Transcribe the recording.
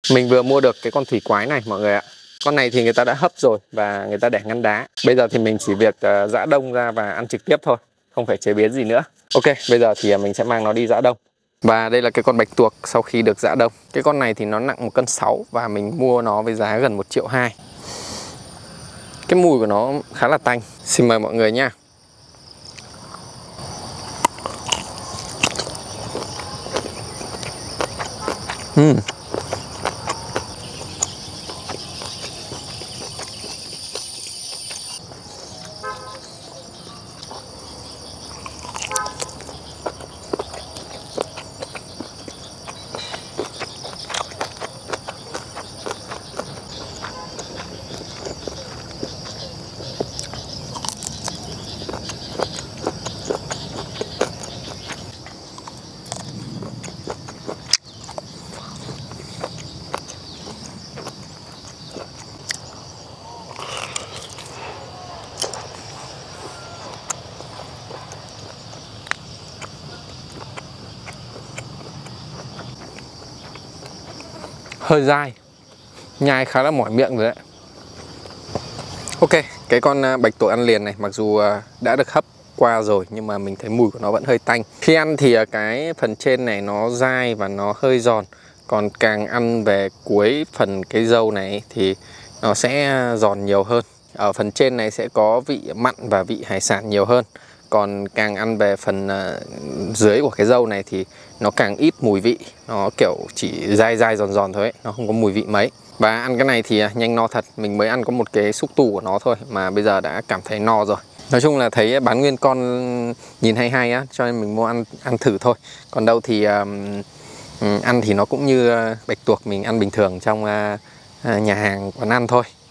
Mình vừa mua được cái con thủy quái này mọi người ạ. Con này thì người ta đã hấp rồi và người ta để ngăn đá. Bây giờ thì mình chỉ việc giã đông ra và ăn trực tiếp thôi, không phải chế biến gì nữa. Ok, bây giờ thì mình sẽ mang nó đi giã đông. Và đây là cái con bạch tuộc sau khi được giã đông. Cái con này thì nó nặng 1,6 cân và mình mua nó với giá gần 1,2 triệu. Cái mùi của nó khá là tanh. Xin mời mọi người nha. Hơi dai, nhai khá là mỏi miệng rồi đấy. Ok, cái con bạch tuộc ăn liền này mặc dù đã được hấp qua rồi nhưng mà mình thấy mùi của nó vẫn hơi tanh. Khi ăn thì cái phần trên này nó dai và nó hơi giòn, còn càng ăn về cuối phần cái râu này thì nó sẽ giòn nhiều hơn. Ở phần trên này sẽ có vị mặn và vị hải sản nhiều hơn, còn càng ăn về phần dưới của cái râu này thì nó càng ít mùi vị, nó kiểu chỉ dai dai giòn giòn thôi ấy. Nó không có mùi vị mấy. Và ăn cái này thì nhanh no thật. Mình mới ăn có một cái xúc tu của nó thôi mà bây giờ đã cảm thấy no rồi. Nói chung là thấy bán nguyên con nhìn hay hay á, cho nên mình mua ăn thử thôi. Còn đâu thì ăn thì nó cũng như bạch tuộc mình ăn bình thường trong nhà hàng quán ăn thôi.